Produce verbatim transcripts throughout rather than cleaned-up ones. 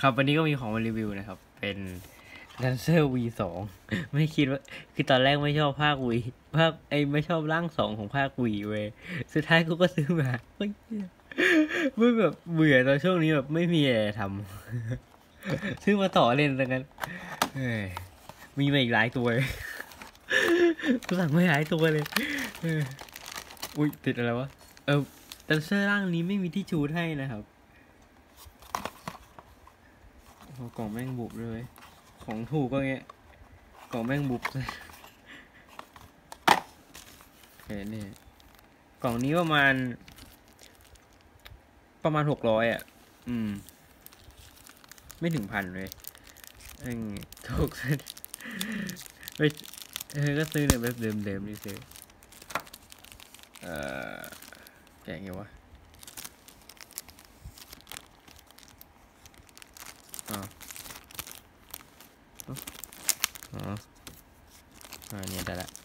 ครับวันนี้ก็มีของมารีวิวนะครับเป็น Lancer วี สอง ไม่คิดว่าคือตอนแรกไม่ชอบภาควีภาคไอไม่ชอบร่างสองของภาควีเว้ยสุดท้ายกูก็ซื้อมาเฮ้ยไม่แบบเบื่อตอนช่วงนี้แบบไม่มีอะไรทำซื้อมาต่อเล่นแล้วกันเฮ้ยมีมาอีกหลายตัวเลยกูสั่งไม่หลายตัวเลยอุ้ยติดอะไรวะเออLancerร่างนี้ไม่มีที่ชูดให้นะครับกล่องแม่งบุบเลยของถูกก็เงี้ยกล่องแม่งบุบเลยเห็นนี่กล่องนี้ประมาณประมาณหกร้อยอ่ะอืมไม่ถึงพันเลยเองถูกสุดไปเออก็ซื้อเนี่ยแบบเดิมๆนี่ซื้อเอ่อแกะไงวะอ๋ออ๋ออ่าเนี่ยได้ละ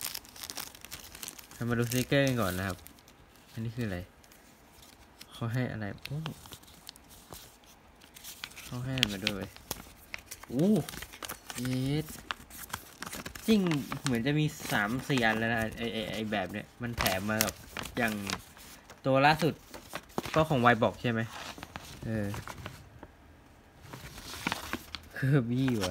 มาดูสติกเกอร์กันก่อนนะครับอันนี้คืออะไรเขาให้อะไรโอ้เขาให้มาด้วยโอ้เย็ดจริงเหมือนจะมีสามสี่อันแล้วนะไอไอไอแบบเนี้ยมันแถมมากับอย่างตัวล่าสุดก็ของไวบอกใช่ไหมเออคือบี้ว่ะ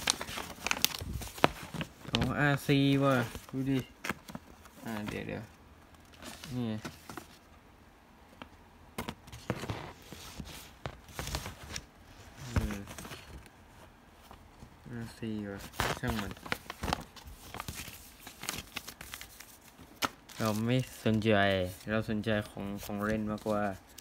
ของอาร์ซีว่ะดูดิอ่าเดี๋ยวเดี๋ยวนี่อาร์ซีว่ะช่างมันเราไม่สนใจเราสนใจของของเล่นมากกว่า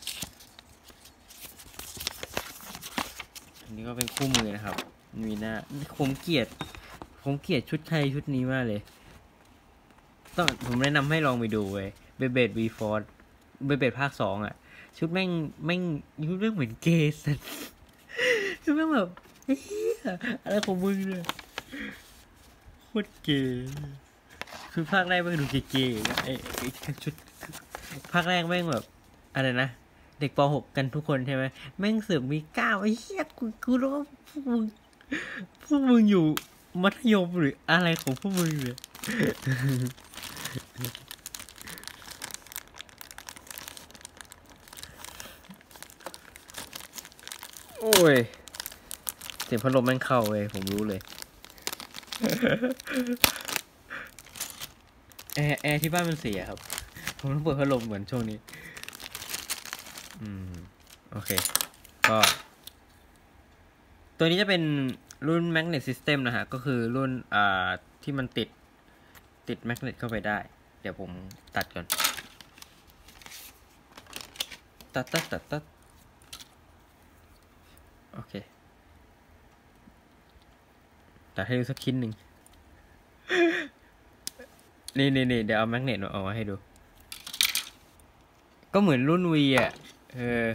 อันนี้ก็เป็นคู่มือนะครับมีหน้าผมเกลียดผมเกลียดชุดไทยชุดนี้มากเลยต้องผมแนะนำให้ลองไปดูเว้ยเบเบดวีฟอร์ดเบเบดภาคสองอ่ะชุดแม่งแม่งชุดแม่งเหมือนเกย์สัสชุดแม่งแบบเฮ้ยอะไรของมึงเนี่ยโคตรเกย์คือภาคแรกแม่งดูเกย์ๆไอ้ไอ้ชุดภาคแรกแม่งแบบอะไรนะเด็กป .หก กันทุกคนใช่ไหมแม่งเสือกมีก้าวไอ้เหี้ยกูกูรู้ว่าพวกมึงพวกมึงอยู่มัธยมหรืออะไรของพวกมึงเนี่ยโอ้ยเสียงพัดลมแม่งเข้าเลยผมรู้เลยแอร์แอร์ที่บ้านมันเสียครับผมต้องเปิดพัดลมเหมือนช่วงนี้อืมโอเคก็ตัวนี้จะเป็นรุ่น Magnet System นะฮะก็คือรุ่นอ่าที่มันติดติดแมกเนตเข้าไปได้เดี๋ยวผมตัดก่อนตัดตัดตัดตัดโอเคตัดให้ดูสักชิ้นหนึ่งนี่นี่นี่เดี๋ยวเอาแมกเนตมาเอามาให้ดูก็เหมือนรุ่น V อ่ะเออ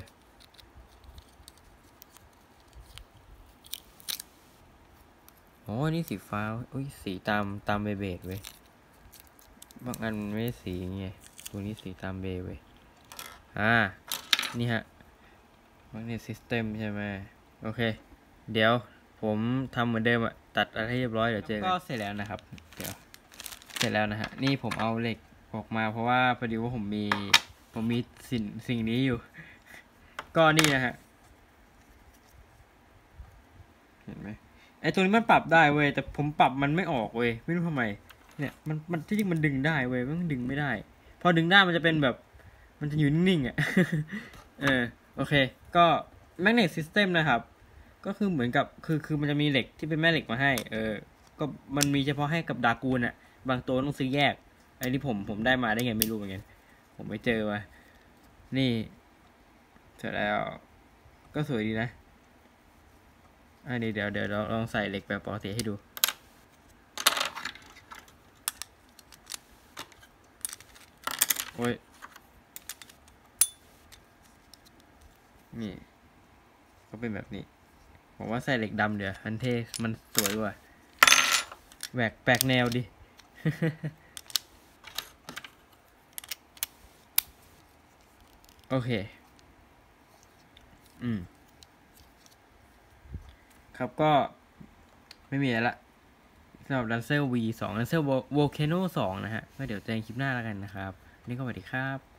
อ๋อนี่สีฟ้าอุ้ยสีตามตามเบเบดเว้ยบางอันไม่ได้สีไงตัวนี้สีตามเบเว้ยอ่านี่ฮะ Magnet System ใช่ไหมโอเคเดี๋ยวผมทำเหมือนเดิมอะตัดอะไรให้เรียบร้อยเดี๋ยวเจอกันก็เสร็จแล้วนะครับเดี๋ยวเสร็จแล้วนะฮะนี่ผมเอาเหล็กออกมาเพราะว่าพอดีว่าผมมีผมมีสิ่งสิ่งนี้อยู่ก็นี่นะฮะเห็นไหมไอตัวนี้มันปรับได้เว้ยแต่ผมปรับมันไม่ออกเว้ยไม่รู้ทำไมเนี่ยมันมันที่จริงมันดึงได้เว้ยมันดึงไม่ได้พอดึงได้มันจะเป็นแบบมันจะอยู่นิ่งๆอ่ะเออโอเคก็ Magnet System นะครับก็คือเหมือนกับคือคือมันจะมีเหล็กที่เป็นแม่เหล็กมาให้เออก็มันมีเฉพาะให้กับดากูนอ่ะบางตัวต้องซื้อแยกไอ้ที่ผมผมได้มาได้ไงไม่รู้เหมือนกันผมไม่เจอมานี่เสร็จแล้วก็สวยดีนะอันนี้เดี๋ยวเดี๋ยวลองใส่เหล็กแบบปกติให้ดูโอ้ยนี่ก็เป็นแบบนี้ผมว่าใส่เหล็กดำเดี๋ยวอันเท่มันสวยกว่าแหวกแปลกแนวดิโอเคอืมครับก็ไม่มีอะไรละสำหรับ Lancer วี สอง Lancer Volcano สองนะฮะก็เดี๋ยวเจอกันคลิปหน้าแล้วกันนะครับนี่ก็สวัสดีครับ